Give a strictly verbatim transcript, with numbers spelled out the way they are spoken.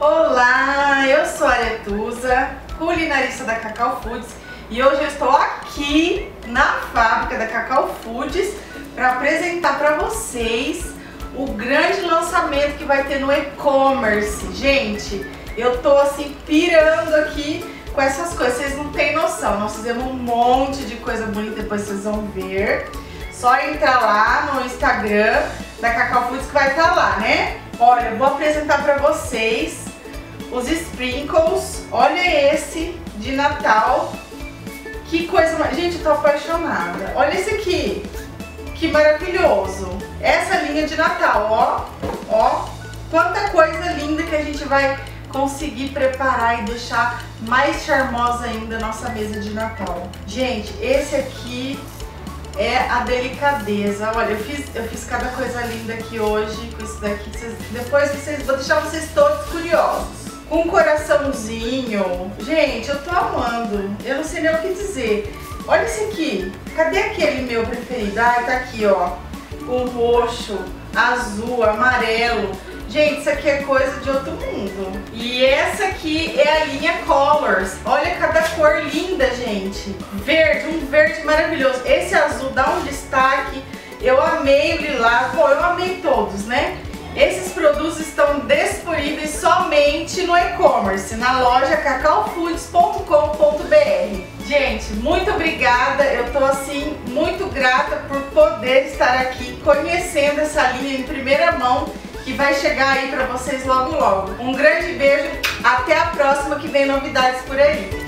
Olá, eu sou a Aretusa, culinarista da Cacau Foods, e hoje eu estou aqui na fábrica da Cacau Foods para apresentar para vocês o grande lançamento que vai ter no e-commerce. Gente, eu tô assim pirando aqui com essas coisas, vocês não têm noção. Nós fizemos um monte de coisa bonita, depois vocês vão ver. Só entrar lá no Instagram da Cacau Foods que vai estar lá, né? Olha, eu vou apresentar para vocês os sprinkles. Olha esse de Natal. Que coisa... Gente, eu tô apaixonada. Olha esse aqui. Que maravilhoso. Essa linha de Natal, ó. Ó. Quanta coisa linda que a gente vai conseguir preparar e deixar mais charmosa ainda a nossa mesa de Natal. Gente, esse aqui é a delicadeza. Olha, eu fiz, eu fiz cada coisa linda aqui hoje com isso daqui. Vocês, depois vocês, vou deixar vocês todos curiosos. Com um coraçãozinho. Gente, eu tô amando. Eu não sei nem o que dizer. Olha esse aqui. Cadê aquele meu preferido? Ah, tá aqui, ó. Com roxo, azul, amarelo. Gente, isso aqui é coisa de outro mundo. E essa aqui é a linha Colors. Olha cada cor linda, gente. Verde, um verde maravilhoso. Esse azul dá um destaque. Eu amei o lilás. Bom, eu amei todos, né? Esses produtos estão disponíveis somente no e-commerce, na loja cacau foods ponto com ponto br. Gente, muito obrigada. Eu tô assim muito grata por poder estar aqui conhecendo essa linha em primeira mão, que vai chegar aí para vocês logo logo. Um grande beijo, até a próxima, que vem novidades por aí.